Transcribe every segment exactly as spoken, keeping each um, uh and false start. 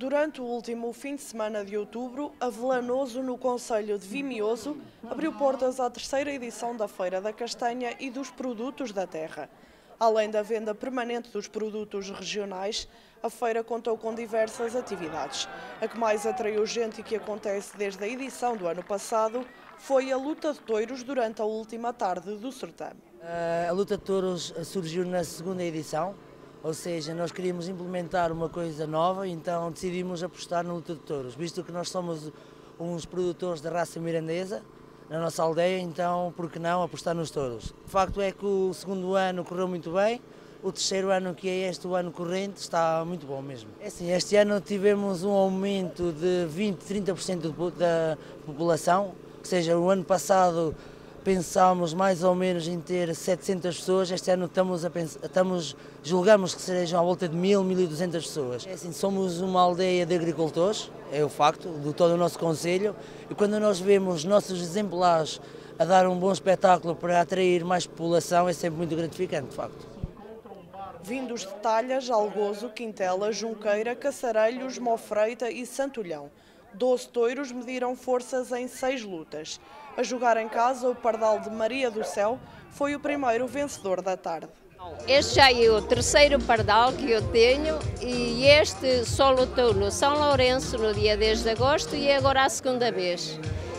Durante o último fim de semana de outubro, Avelanoso, no concelho de Vimioso, abriu portas à terceira edição da Feira da Castanha e dos Produtos da Terra. Além da venda permanente dos produtos regionais, a feira contou com diversas atividades. A que mais atraiu gente e que acontece desde a edição do ano passado foi a luta de touros durante a última tarde do certame. A luta de touros surgiu na segunda edição, ou seja, nós queríamos implementar uma coisa nova, então decidimos apostar na luta de touros, visto que nós somos uns produtores da raça mirandesa na nossa aldeia, então por que não apostar nos touros? O facto é que o segundo ano correu muito bem, o terceiro ano, que é este o ano corrente, está muito bom mesmo. É assim, este ano tivemos um aumento de vinte, trinta por cento da população, ou seja, o ano passado pensámos mais ou menos em ter setecentas pessoas, este ano estamos a pensar, estamos, julgamos que sejam à volta de mil, mil e duzentas pessoas. É assim, somos uma aldeia de agricultores, é o facto, de todo o nosso concelho, e quando nós vemos nossos exemplares a dar um bom espetáculo para atrair mais população, é sempre muito gratificante, de facto. Vindos de Talhas, Algozo, Quintela, Junqueira, Caçarelhos, Mofreita e Santolhão. doze touros mediram forças em seis lutas. A jogar em casa, o pardal de Maria do Céu foi o primeiro vencedor da tarde. Este já é o terceiro pardal que eu tenho e este só lutou no São Lourenço no dia dez de agosto e é agora a segunda vez.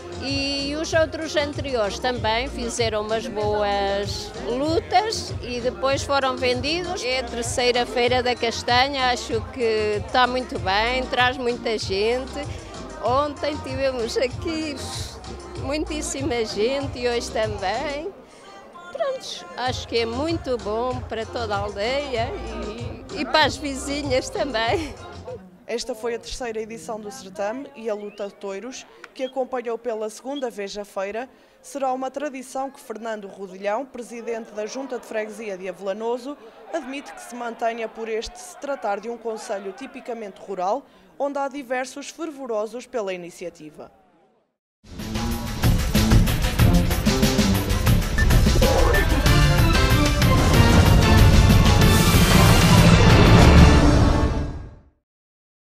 E os outros anteriores também fizeram umas boas lutas e depois foram vendidos. É a terceira Feira da Castanha, acho que está muito bem, traz muita gente. Ontem tivemos aqui muitíssima gente e hoje também. Pronto, acho que é muito bom para toda a aldeia e, e para as vizinhas também. Esta foi a terceira edição do certame e a luta de touros, que acompanhou pela segunda vez a feira, será uma tradição que Fernando Rodilhão, presidente da Junta de Freguesia de Avelanoso, admite que se mantenha por este se tratar de um concelho tipicamente rural, onde há diversos fervorosos pela iniciativa.